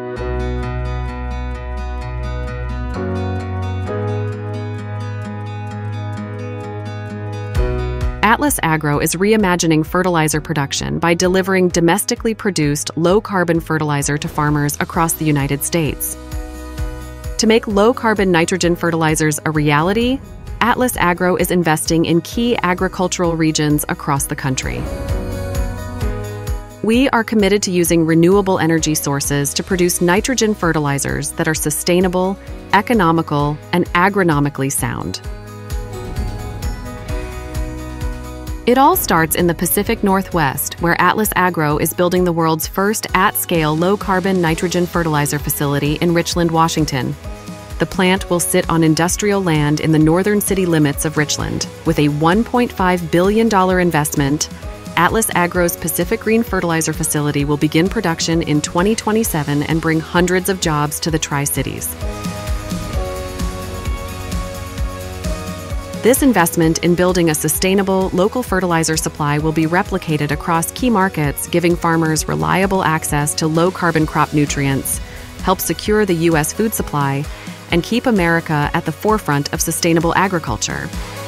Atlas Agro is reimagining fertilizer production by delivering domestically produced, low-carbon fertilizer to farmers across the United States. To make low-carbon nitrogen fertilizers a reality, Atlas Agro is investing in key agricultural regions across the country. We are committed to using renewable energy sources to produce nitrogen fertilizers that are sustainable, economical, and agronomically sound. It all starts in the Pacific Northwest, where Atlas Agro is building the world's first at-scale low-carbon nitrogen fertilizer facility in Richland, Washington. The plant will sit on industrial land in the northern city limits of Richland. With a $1.5 billion investment, Atlas Agro's Pacific Green Fertilizer facility will begin production in 2027 and bring hundreds of jobs to the Tri-Cities. This investment in building a sustainable, local fertilizer supply will be replicated across key markets, giving farmers reliable access to low-carbon crop nutrients, help secure the U.S. food supply, and keep America at the forefront of sustainable agriculture.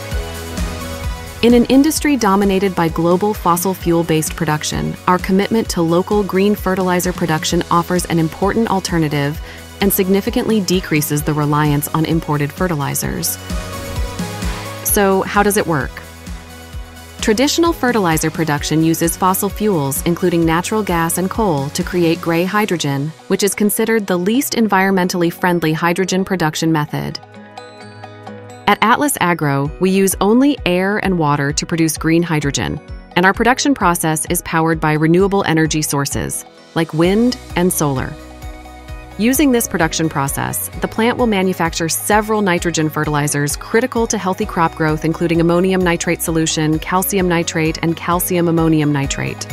In an industry dominated by global fossil fuel-based production, our commitment to local green fertilizer production offers an important alternative and significantly decreases the reliance on imported fertilizers. So, how does it work? Traditional fertilizer production uses fossil fuels, including natural gas and coal, to create gray hydrogen, which is considered the least environmentally friendly hydrogen production method. At Atlas Agro, we use only air and water to produce green hydrogen, and our production process is powered by renewable energy sources, like wind and solar. Using this production process, the plant will manufacture several nitrogen fertilizers critical to healthy crop growth, including ammonium nitrate solution, calcium nitrate, and calcium ammonium nitrate.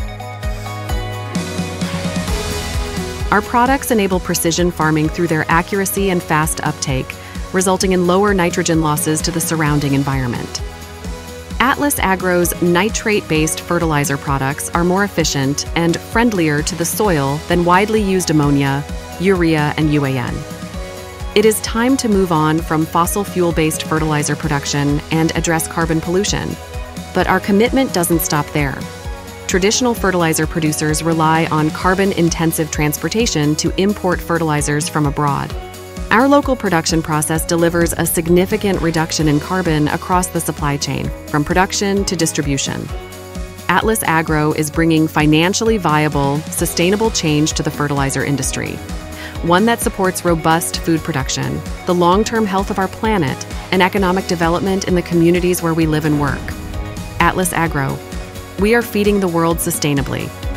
Our products enable precision farming through their accuracy and fast uptake, resulting in lower nitrogen losses to the surrounding environment. Atlas Agro's nitrate-based fertilizer products are more efficient and friendlier to the soil than widely used ammonia, urea, and UAN. It is time to move on from fossil fuel-based fertilizer production and address carbon pollution. But our commitment doesn't stop there. Traditional fertilizer producers rely on carbon-intensive transportation to import fertilizers from abroad. Our local production process delivers a significant reduction in carbon across the supply chain, from production to distribution. Atlas Agro is bringing financially viable, sustainable change to the fertilizer industry. One that supports robust food production, the long-term health of our planet, and economic development in the communities where we live and work. Atlas Agro. We are feeding the world sustainably.